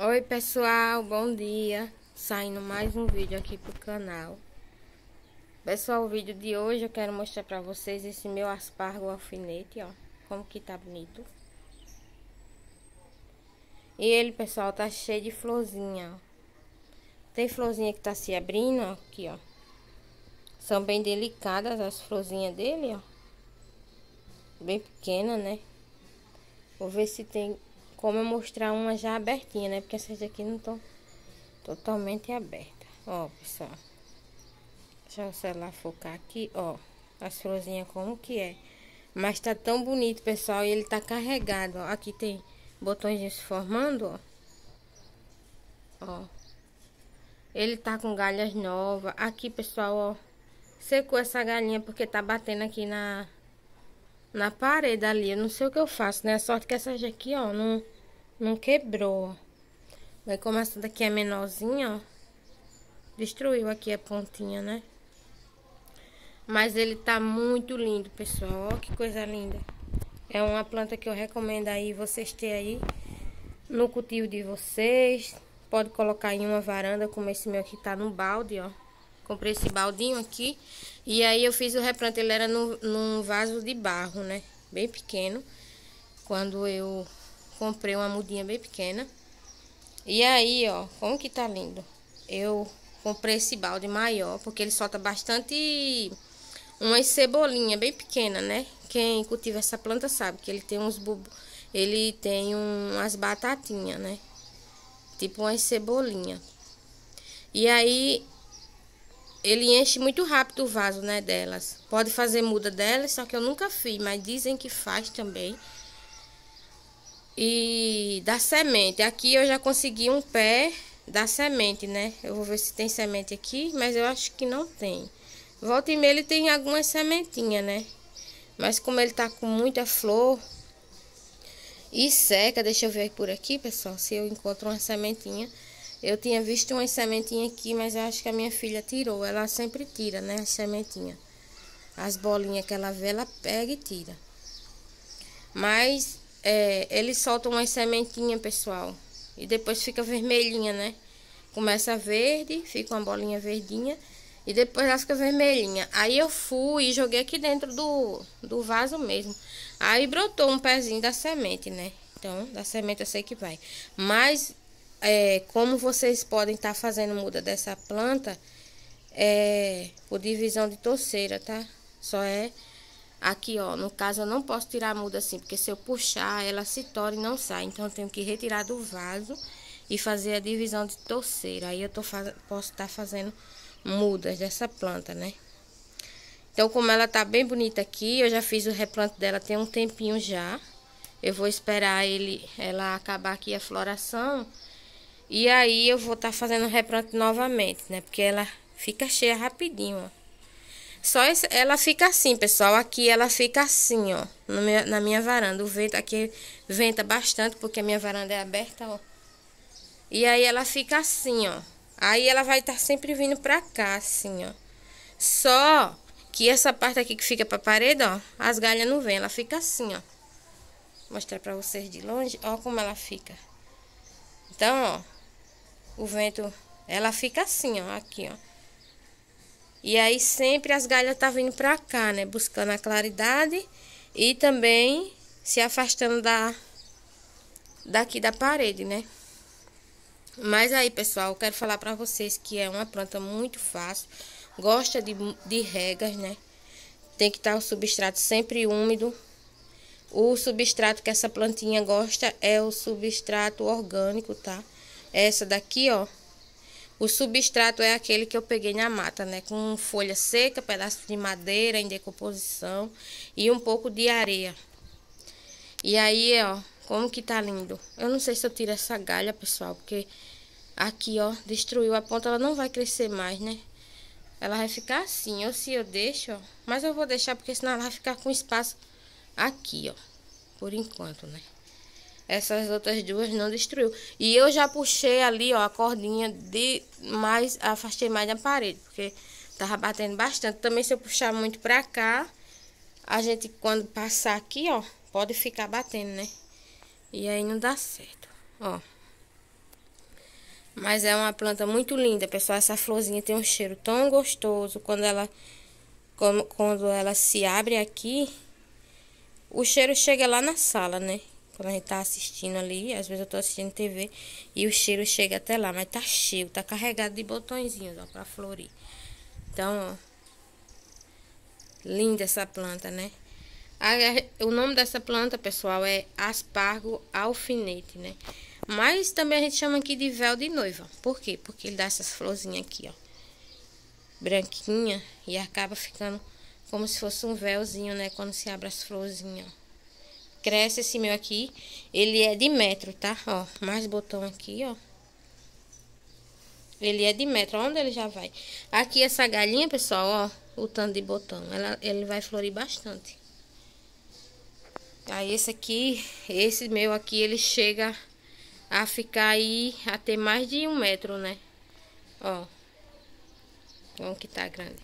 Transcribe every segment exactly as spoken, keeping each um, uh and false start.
Oi pessoal, bom dia. Saindo mais um vídeo aqui pro canal. Pessoal, o vídeo de hoje eu quero mostrar pra vocês esse meu aspargo alfinete, ó. Como que tá bonito. E ele, pessoal, tá cheio de florzinha, ó. Tem florzinha que tá se abrindo, ó, aqui, ó. São bem delicadas as florzinhas dele, ó. Bem pequena, né? Vou ver se tem como eu mostrar uma já abertinha, né? Porque essas aqui não estão totalmente abertas. Ó, pessoal. Deixa o celular focar aqui, ó. As florzinhas como que é. Mas tá tão bonito, pessoal. E ele tá carregado, ó. Aqui tem botões se formando, ó. Ó. Ele tá com galhas novas. Aqui, pessoal, ó. Secou essa galinha porque tá batendo aqui na... Na parede ali. Eu não sei o que eu faço, né? A sorte que essas aqui, ó, não... Não quebrou, ó. Mas como essa daqui é menorzinha, ó. Destruiu aqui a pontinha, né? Mas ele tá muito lindo, pessoal. Ó, que coisa linda. É uma planta que eu recomendo aí vocês terem aí no cultivo de vocês. Pode colocar em uma varanda, como esse meu aqui tá no balde, ó. Comprei esse baldinho aqui. E aí eu fiz o replante, ele era no, num vaso de barro, né? Bem pequeno. Quando eu comprei uma mudinha bem pequena. E aí, ó, como que tá lindo. Eu comprei esse balde maior, porque ele solta bastante... Umas cebolinhas bem pequenas, né? Quem cultiva essa planta sabe que ele tem uns bubos... Ele tem um, umas batatinhas, né? Tipo umas cebolinhas. E aí... Ele enche muito rápido o vaso, né, delas. Pode fazer muda delas, só que eu nunca fiz, mas dizem que faz também. E da semente, aqui eu já consegui um pé da semente, né? Eu vou ver se tem semente aqui, mas eu acho que não tem. Volta e meia ele tem algumas sementinhas, né? Mas como ele tá com muita flor e seca, deixa eu ver por aqui, pessoal, se eu encontro uma sementinha. Eu tinha visto uma sementinha aqui, mas eu acho que a minha filha tirou. Ela sempre tira, né, as sementinhas. As bolinhas que ela vê, ela pega e tira. Mas é, eles soltam umas sementinhas, pessoal. E depois fica vermelhinha, né? Começa verde, fica uma bolinha verdinha. E depois ela fica vermelhinha. Aí eu fui e joguei aqui dentro do, do vaso mesmo. Aí brotou um pezinho da semente, né? Então, da semente eu sei que vai. Mas... É, como vocês podem estar tá fazendo muda dessa planta, é por divisão de torceira, tá? Só é aqui, ó. No caso, eu não posso tirar a muda assim, porque se eu puxar, ela se torce e não sai. Então, eu tenho que retirar do vaso e fazer a divisão de torceira. Aí, eu tô faz... posso estar tá fazendo mudas dessa planta, né? Então, como ela tá bem bonita aqui, eu já fiz o replante dela tem um tempinho já. Eu vou esperar ele, ela acabar aqui a floração. E aí eu vou estar tá fazendo o replante novamente, né? Porque ela fica cheia rapidinho, ó. Só esse, ela fica assim, pessoal. Aqui ela fica assim, ó. No meu, na minha varanda. O vento aqui venta bastante, porque a minha varanda é aberta, ó. E aí ela fica assim, ó. Aí ela vai estar tá sempre vindo pra cá, assim, ó. Só que essa parte aqui que fica pra parede, ó. As galhas não vêm, ela fica assim, ó. Vou mostrar pra vocês de longe. Ó como ela fica. Então, ó. O vento, ela fica assim, ó, aqui, ó. E aí sempre as galhas tá vindo pra cá, né? Buscando a claridade e também se afastando da daqui da parede, né? Mas aí, pessoal, eu quero falar pra vocês que é uma planta muito fácil. Gosta de, de regas, né? Tem que estar o substrato sempre úmido. O substrato que essa plantinha gosta é o substrato orgânico, tá? Essa daqui, ó, o substrato é aquele que eu peguei na mata, né? Com folha seca, pedaço de madeira em decomposição e um pouco de areia. E aí, ó, como que tá lindo. Eu não sei se eu tiro essa galha, pessoal, porque aqui, ó, destruiu a ponta, ela não vai crescer mais, né? Ela vai ficar assim, ou se eu deixo, ó. Mas eu vou deixar, porque senão ela vai ficar com espaço aqui, ó, por enquanto, né? Essas outras duas não destruiu. E eu já puxei ali, ó, a cordinha de mais, afastei mais da parede, porque tava batendo bastante. Também se eu puxar muito pra cá, a gente quando passar aqui, ó, pode ficar batendo, né? E aí não dá certo, ó. Mas é uma planta muito linda, pessoal. Essa florzinha tem um cheiro tão gostoso. Quando ela, quando, quando ela se abre aqui, o cheiro chega lá na sala, né? Quando a gente tá assistindo ali, às vezes eu tô assistindo T V e o cheiro chega até lá. Mas tá cheio, tá carregado de botõezinhos, ó, pra florir. Então, ó, linda essa planta, né? A, o nome dessa planta, pessoal, é aspargo alfinete, né? Mas também a gente chama aqui de véu de noiva. Por quê? Porque ele dá essas florzinhas aqui, ó, branquinha, e acaba ficando como se fosse um véuzinho, né? Quando se abre as florzinhas, ó. Cresce esse meu aqui, ele é de metro, tá? Ó, mais botão aqui, ó. Ele é de metro, onde ele já vai. Aqui essa galinha, pessoal, ó, o tanto de botão, ela, ele vai florir bastante. Aí esse aqui, esse meu aqui, ele chega a ficar aí, a ter mais de um metro, né? Ó, como que tá grande.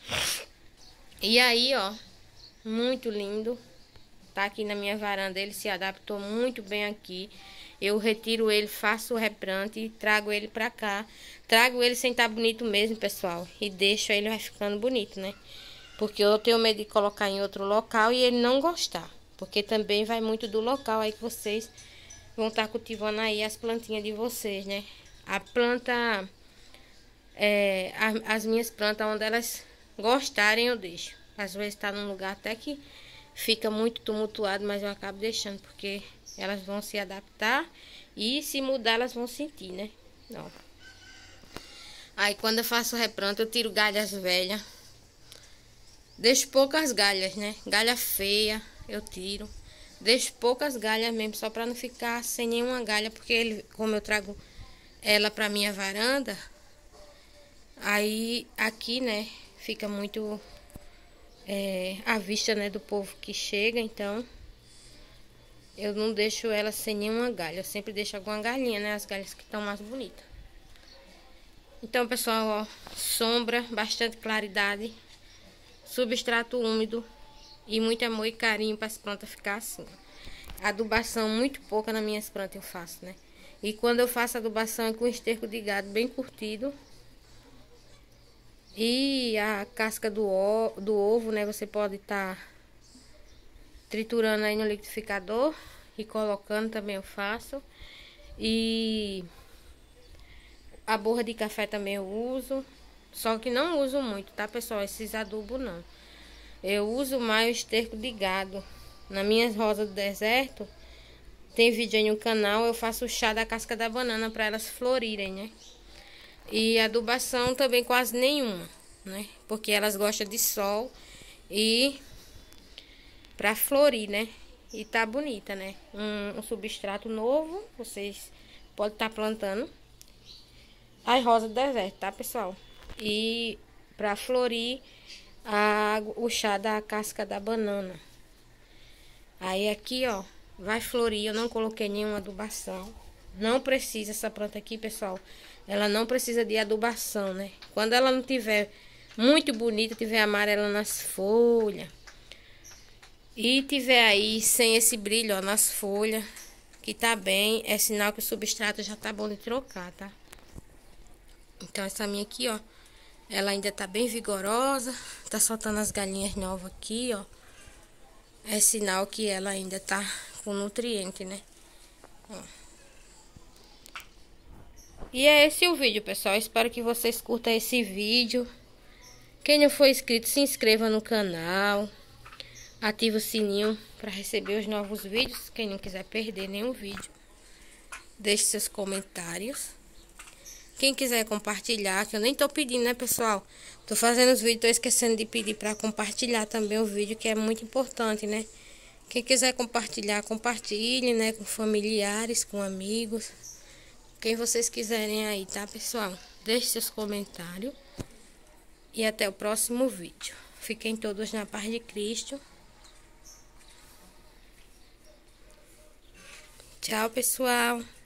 E aí, ó, muito lindo. Tá aqui na minha varanda, ele se adaptou muito bem aqui. Eu retiro ele, faço o replante e trago ele pra cá. Trago ele sem estar bonito mesmo, pessoal. E deixo ele, vai ficando bonito, né? Porque eu tenho medo de colocar em outro local e ele não gostar. Porque também vai muito do local aí que vocês vão estar cultivando aí as plantinhas de vocês, né? A planta, é, a, as minhas plantas, onde elas gostarem, eu deixo. Às vezes tá num lugar até que fica muito tumultuado, mas eu acabo deixando, porque elas vão se adaptar e se mudar elas vão sentir, né? Ó. Aí quando eu faço o replanto, eu tiro galhas velhas. Deixo poucas galhas, né? Galha feia eu tiro. Deixo poucas galhas mesmo, só para não ficar sem nenhuma galha, porque ele, como eu trago ela para minha varanda, aí aqui, né, fica muito é, à vista, né, do povo que chega, então eu não deixo ela sem nenhuma galha. Eu sempre deixo alguma galhinha, né, as galhas que estão mais bonitas. Então, pessoal, ó, sombra, bastante claridade, substrato úmido e muito amor e carinho para as plantas ficar assim. Adubação muito pouca nas minhas plantas eu faço, né? E quando eu faço adubação é com esterco de gado bem curtido. E a casca do, ovo, do ovo, né? Você pode estar tá triturando aí no liquidificador e colocando, também eu faço. E a borra de café também eu uso. Só que não uso muito, tá, pessoal? Esses adubos não. Eu uso mais o esterco de gado. Nas minhas rosas do deserto, tem vídeo aí no canal, eu faço o chá da casca da banana para elas florirem, né? E adubação também quase nenhuma, né? Porque elas gostam de sol e para florir, né? E tá bonita, né? Um, um substrato novo, vocês podem estar tá plantando as rosas do deserto, tá, pessoal? E para florir a, o chá da casca da banana. Aí aqui, ó, vai florir. Eu não coloquei nenhuma adubação. Não precisa essa planta aqui, pessoal. Ela não precisa de adubação, né? Quando ela não tiver muito bonita, tiver amarela nas folhas e tiver aí sem esse brilho, ó, nas folhas, que tá bem, é sinal que o substrato já tá bom de trocar, tá? Então essa minha aqui, ó, ela ainda tá bem vigorosa, tá soltando as galinhas novas aqui, ó. É sinal que ela ainda tá com nutriente, né? Ó. E é esse o vídeo, pessoal. Espero que vocês curtam esse vídeo. Quem não for inscrito, se inscreva no canal. Ative o sininho para receber os novos vídeos. Quem não quiser perder nenhum vídeo, deixe seus comentários. Quem quiser compartilhar, que eu nem tô pedindo, né, pessoal? Tô fazendo os vídeos, tô esquecendo de pedir para compartilhar também o vídeo, que é muito importante, né? Quem quiser compartilhar, compartilhe, né, com familiares, com amigos. Quem vocês quiserem aí, tá, pessoal? Deixe seus comentários. E até o próximo vídeo. Fiquem todos na paz de Cristo. Tchau, pessoal.